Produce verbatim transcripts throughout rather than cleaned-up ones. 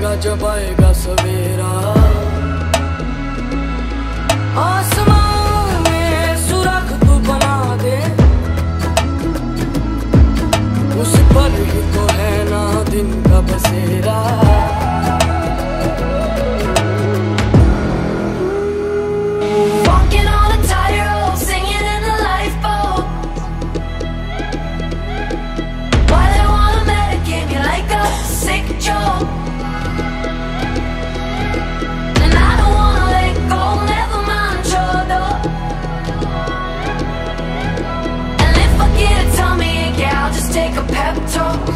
आएगा जब आएगा सवेरा, आसमान में सुराख तू बना दे, उस पर ही तो है ना दिन का बसेरा। Walking on a tightrope, singing in the lifeboat. Why they wanna medicate me like a sick joke? And I don't wanna let go, never mind your door. And if I get a tummy ache, yeah, I'll just take a pep talk.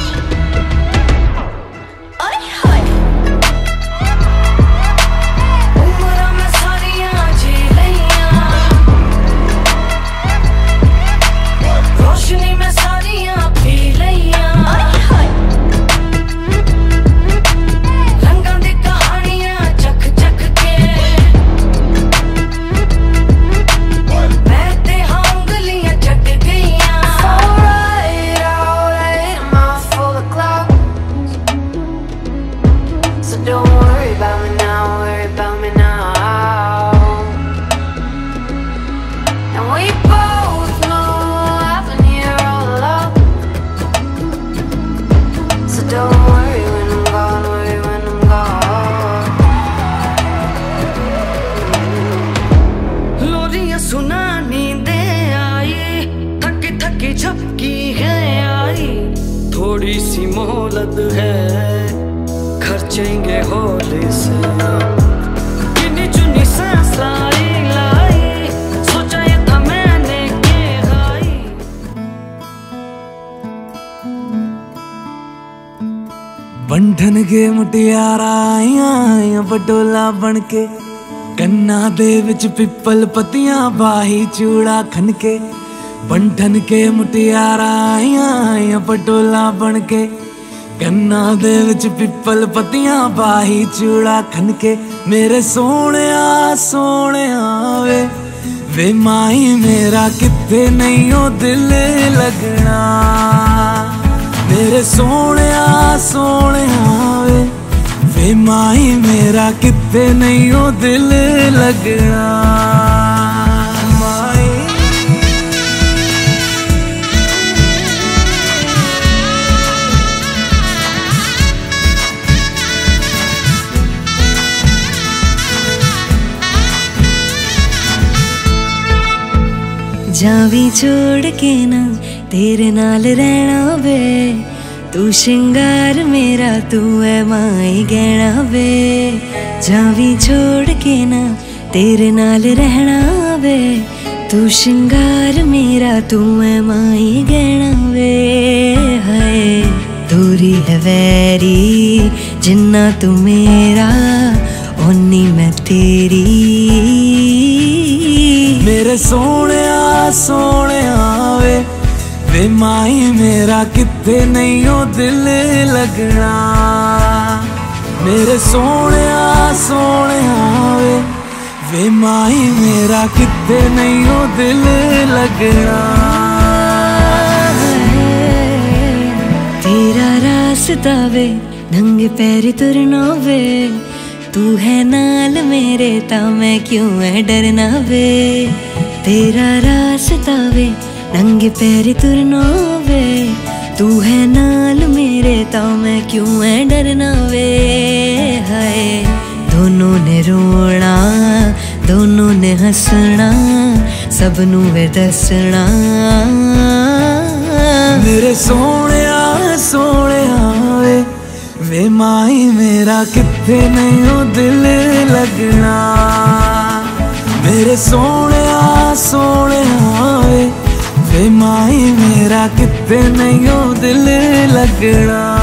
थोड़ी सी मोहलत है, खर्चेंगे होली से, गिनी चुनी सांस लाई लाई, सोचा ये था मैंने के भाई। बंधन के मुटियारा आया बटोला बनके, कन्ना दे विच पिपल पतियां बाही चूड़ा खनके। बंधन के मुटियारा आया पटोला बनके, कन्ना दे विच पिपल पतियां बाही चूड़ा खनके। मेरे सोहणिया सोहणिया वे वे माई मेरा किथे नहीं ओ दिल लगना। मेरे सोहणिया सोहणिया वे वे माई मेरा किथे नहीं ओ दिल लगना। जावी छोड़ के ना तेरे नाल रहना वे, तू श्रृंगार मेरा तू है माई गहना वे। जावी छोड़ के ना तेरे नाल रहना वे, तू श्रृंगार मेरा तू है माई गहना वे। हाय दूरी है वैरी जिन्ना तू मेरा, ओनी मैं तेरी। मेरे सोहणिया सोहणिया वे वे माई मेरा किथे नहीं ओ दिल लगना। मेरे सोहणिया सोहणिया वे वे माई मेरा किथे नहीं ओ दिल लगना। तेरा रास्ता वे नंगे पैर तुरना वे, तू है नाल मेरे ता मैं क्यों है डरना वे। तेरा रास्ता वे नंगे पैर तुरना वे, तू है नाल मेरे ता मैं क्यों है डरना वे। हाय दोनों ने रोना दोनों ने हंसना, सबनू वे दसना। मेरे सोहणिया सोहणिया वे वे माई मेरा किथे नहीं ओ दिल लगना। मेरे सोहणिया सोहणिया वे वे माई मेरा किथे नहीं ओ दिल लगना।